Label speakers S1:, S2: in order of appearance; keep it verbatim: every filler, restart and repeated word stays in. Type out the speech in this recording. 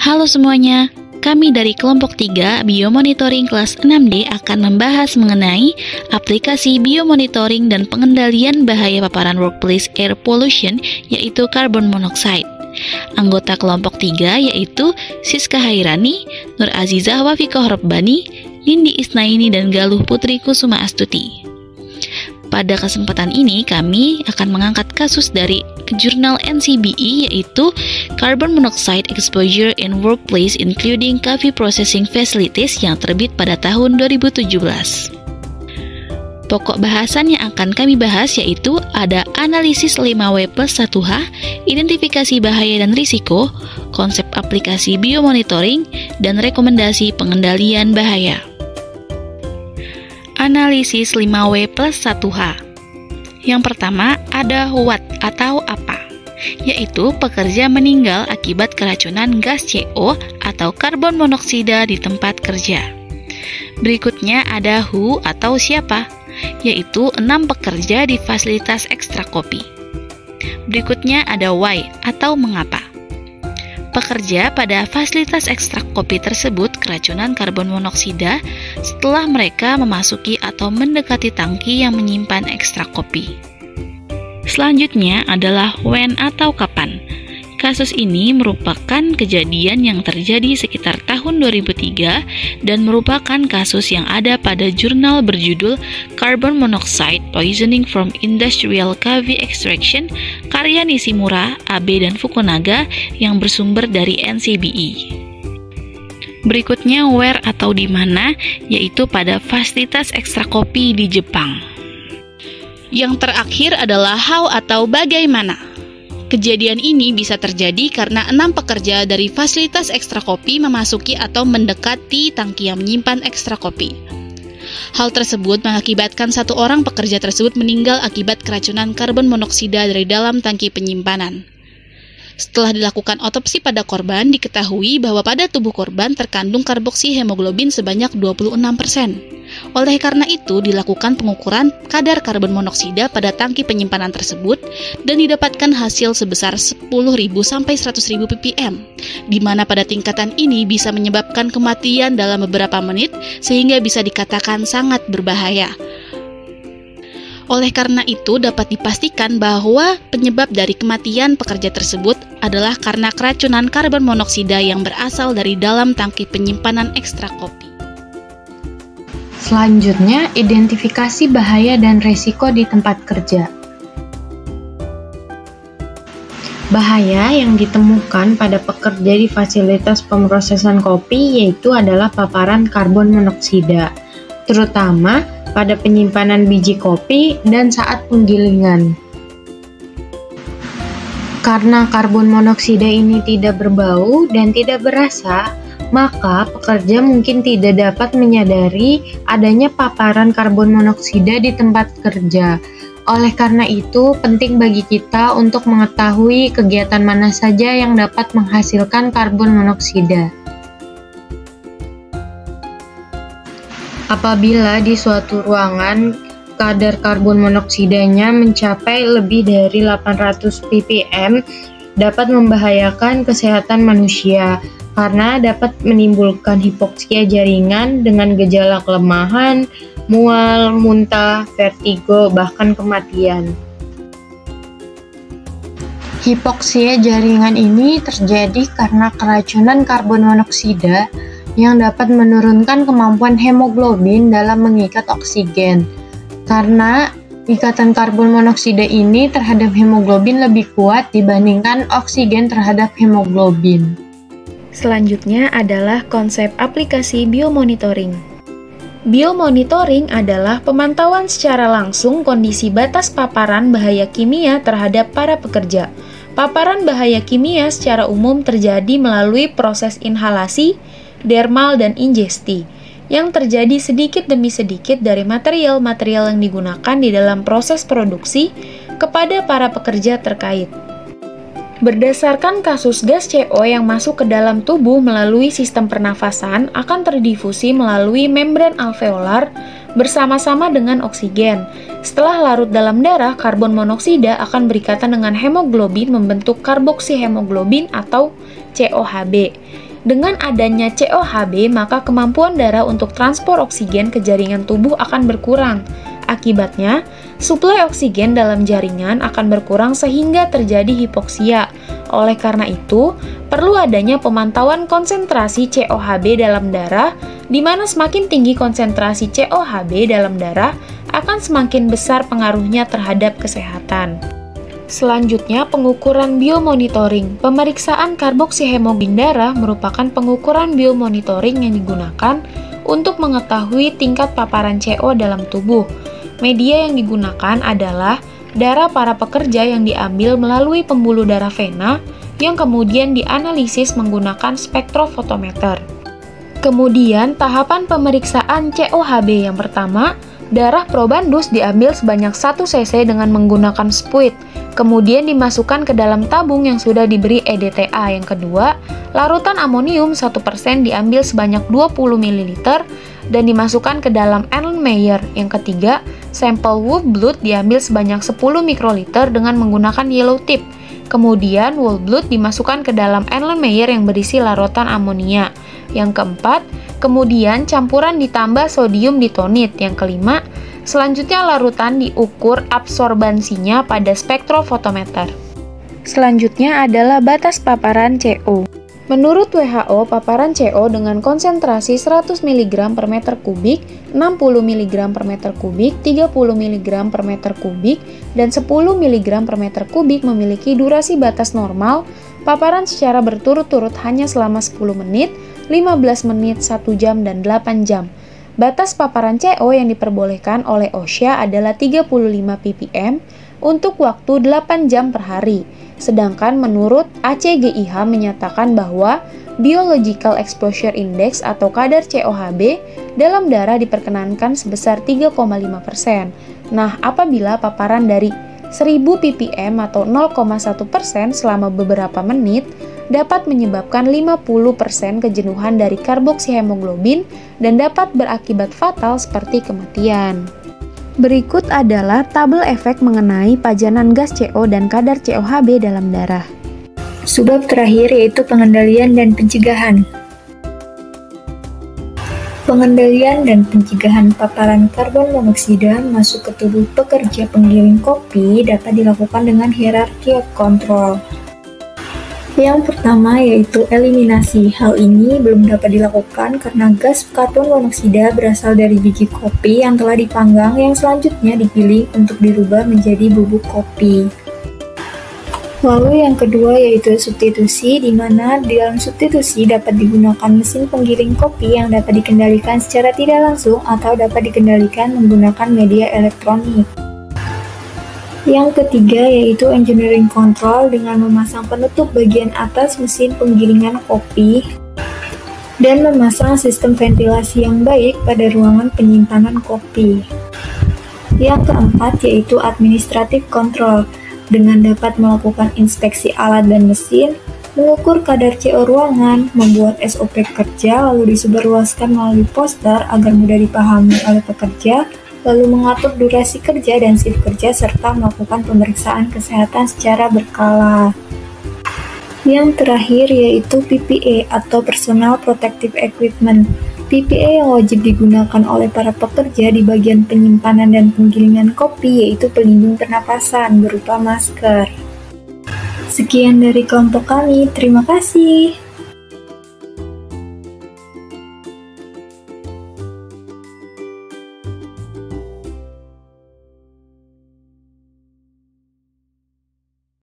S1: Halo semuanya, kami dari kelompok tiga Biomonitoring kelas enam D akan membahas mengenai aplikasi biomonitoring dan pengendalian bahaya paparan workplace air pollution, yaitu carbon monoxide. Anggota kelompok tiga yaitu Siska Hairani, Nur Azizah Wafikoh Robbani, Nindi Isnaini, dan Galuh Putri Kusuma Astuti. Pada kesempatan ini kami akan mengangkat kasus dari jurnal N C B E yaitu Carbon Monoxide Exposure in Workplace Including Coffee Processing Facilities yang terbit pada tahun dua ribu tujuh belas. Pokok bahasan yang akan kami bahas yaitu ada analisis lima W plus satu H, identifikasi bahaya dan risiko, konsep aplikasi biomonitoring, dan rekomendasi pengendalian bahaya. Analisis lima W plus satu H. Yang pertama ada what atau apa, yaitu pekerja meninggal akibat keracunan gas C O atau karbon monoksida di tempat kerja. Berikutnya ada who atau siapa, yaitu enam pekerja di fasilitas ekstra kopi. Berikutnya ada why atau mengapa. Pekerja pada fasilitas ekstrak kopi tersebut keracunan karbon monoksida setelah mereka memasuki atau mendekati tangki yang menyimpan ekstrak kopi. Selanjutnya adalah when atau kapan. Kasus ini merupakan kejadian yang terjadi sekitar tahun dua ribu tiga dan merupakan kasus yang ada pada jurnal berjudul Carbon Monoxide Poisoning from Industrial Coffee Extraction karya Nishimura, Abe, dan Fukunaga yang bersumber dari N C B E. Berikutnya where atau di mana, yaitu pada fasilitas ekstra kopi di Jepang. Yang terakhir adalah how atau bagaimana. Kejadian ini bisa terjadi karena enam pekerja dari fasilitas ekstra kopi memasuki atau mendekati tangki yang menyimpan ekstra kopi. Hal tersebut mengakibatkan satu orang pekerja tersebut meninggal akibat keracunan karbon monoksida dari dalam tangki penyimpanan. Setelah dilakukan otopsi pada korban, diketahui bahwa pada tubuh korban terkandung karboksi hemoglobin sebanyak dua puluh enam persen. Oleh karena itu, dilakukan pengukuran kadar karbon monoksida pada tangki penyimpanan tersebut dan didapatkan hasil sebesar sepuluh ribu sampai seratus ribu ppm, di mana pada tingkatan ini bisa menyebabkan kematian dalam beberapa menit sehingga bisa dikatakan sangat berbahaya. Oleh karena itu, dapat dipastikan bahwa penyebab dari kematian pekerja tersebut adalah karena keracunan karbon monoksida yang berasal dari dalam tangki penyimpanan ekstra kopi.
S2: Selanjutnya, identifikasi bahaya dan resiko di tempat kerja. Bahaya yang ditemukan pada pekerja di fasilitas pemrosesan kopi yaitu adalah paparan karbon monoksida, terutama pada penyimpanan biji kopi dan saat penggilingan. Karena karbon monoksida ini tidak berbau dan tidak berasa, maka pekerja mungkin tidak dapat menyadari adanya paparan karbon monoksida di tempat kerja. Oleh karena itu, penting bagi kita untuk mengetahui kegiatan mana saja yang dapat menghasilkan karbon monoksida. Apabila di suatu ruangan kadar karbon monoksidanya mencapai lebih dari delapan ratus ppm, dapat membahayakan kesehatan manusia karena dapat menimbulkan hipoksia jaringan dengan gejala kelemahan, mual, muntah, vertigo, bahkan kematian. Hipoksia jaringan ini terjadi karena keracunan karbon monoksida yang dapat menurunkan kemampuan hemoglobin dalam mengikat oksigen. Karena ikatan karbon monoksida ini terhadap hemoglobin lebih kuat dibandingkan oksigen terhadap hemoglobin.
S3: Selanjutnya adalah konsep aplikasi biomonitoring. Biomonitoring adalah pemantauan secara langsung kondisi batas paparan bahaya kimia terhadap para pekerja. Paparan bahaya kimia secara umum terjadi melalui proses inhalasi, dermal, dan ingesti, yang terjadi sedikit demi sedikit dari material-material yang digunakan di dalam proses produksi kepada para pekerja terkait. Berdasarkan kasus gas C O yang masuk ke dalam tubuh melalui sistem pernafasan akan terdifusi melalui membran alveolar bersama-sama dengan oksigen. Setelah larut dalam darah, karbon monoksida akan berikatan dengan hemoglobin membentuk karboksihemoglobin atau C O H B. Dengan adanya C O H B, maka kemampuan darah untuk transport oksigen ke jaringan tubuh akan berkurang. Akibatnya, suplai oksigen dalam jaringan akan berkurang sehingga terjadi hipoksia. Oleh karena itu, perlu adanya pemantauan konsentrasi C O H B dalam darah, di mana semakin tinggi konsentrasi C O H B dalam darah, akan semakin besar pengaruhnya terhadap kesehatan. Selanjutnya, pengukuran biomonitoring. Pemeriksaan karboksihemoglobin darah merupakan pengukuran biomonitoring yang digunakan untuk mengetahui tingkat paparan C O dalam tubuh. Media yang digunakan adalah darah para pekerja yang diambil melalui pembuluh darah vena yang kemudian dianalisis menggunakan spektrofotometer. Kemudian, tahapan pemeriksaan C O H B yang pertama, darah probandus diambil sebanyak satu cc dengan menggunakan spuit, kemudian dimasukkan ke dalam tabung yang sudah diberi E D T A. Yang kedua, larutan amonium satu persen diambil sebanyak dua puluh mililiter dan dimasukkan ke dalam Erlenmeyer. Yang ketiga, sampel whole blood diambil sebanyak sepuluh mikroliter dengan menggunakan yellow tip. Kemudian, whole blood dimasukkan ke dalam Erlenmeyer yang berisi larutan amonia. Yang keempat, kemudian campuran ditambah sodium ditonit. Yang kelima, selanjutnya larutan diukur absorbansinya pada spektrofotometer. Selanjutnya adalah batas paparan C O. Menurut W H O, paparan C O dengan konsentrasi seratus miligram per meter kubik, enam puluh miligram per meter kubik, tiga puluh miligram per meter kubik, dan sepuluh miligram per meter kubik memiliki durasi batas normal, paparan secara berturut-turut hanya selama sepuluh menit, lima belas menit, satu jam, dan delapan jam. Batas paparan C O yang diperbolehkan oleh OSHA adalah tiga puluh lima ppm untuk waktu delapan jam per hari. Sedangkan menurut A C G I H menyatakan bahwa Biological Exposure Index atau kadar C O H B dalam darah diperkenankan sebesar tiga koma lima persen. Nah, apabila paparan dari seribu ppm atau nol koma satu persen selama beberapa menit, dapat menyebabkan lima puluh persen kejenuhan dari karboksihemoglobin dan dapat berakibat fatal seperti kematian. Berikut adalah tabel efek mengenai pajanan gas C O dan kadar C O H B dalam darah.
S4: Subbab terakhir yaitu pengendalian dan pencegahan. Pengendalian dan pencegahan paparan karbon monoksida masuk ke tubuh pekerja penggiling kopi dapat dilakukan dengan hierarki of control. Yang pertama yaitu eliminasi. Hal ini belum dapat dilakukan karena gas karbon monoksida berasal dari biji kopi yang telah dipanggang yang selanjutnya digiling untuk dirubah menjadi bubuk kopi. Lalu yang kedua yaitu substitusi, di mana di dalam substitusi dapat digunakan mesin penggiling kopi yang dapat dikendalikan secara tidak langsung atau dapat dikendalikan menggunakan media elektronik. Yang ketiga yaitu engineering control dengan memasang penutup bagian atas mesin penggilingan kopi dan memasang sistem ventilasi yang baik pada ruangan penyimpanan kopi. Yang keempat yaitu administrative control dengan dapat melakukan inspeksi alat dan mesin, mengukur kadar C O ruangan, membuat S O P kerja lalu disebarluaskan melalui poster agar mudah dipahami oleh pekerja, lalu mengatur durasi kerja dan shift kerja, serta melakukan pemeriksaan kesehatan secara berkala. Yang terakhir yaitu P P E atau Personal Protective Equipment. P P E yang wajib digunakan oleh para pekerja di bagian penyimpanan dan penggilingan kopi yaitu pelindung pernapasan berupa masker. Sekian dari kelompok kami, terima kasih.